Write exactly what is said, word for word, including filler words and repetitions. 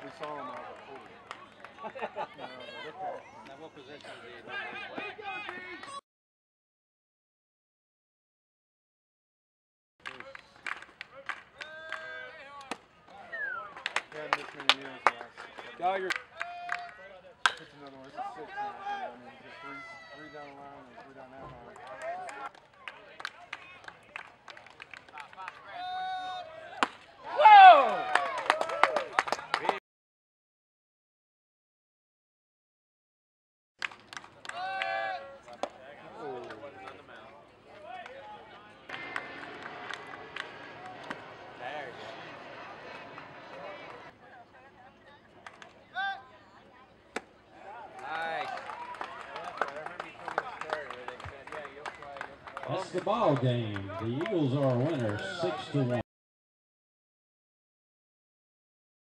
We saw him out of the no, okay. Now what position is he normally play? He hadn't missed many years last. Geiger. It's another one. It's a six now. I mean, just three, three down the line and three down that line. Whoa! That's the ball game. The Eagles are a winner, six to one.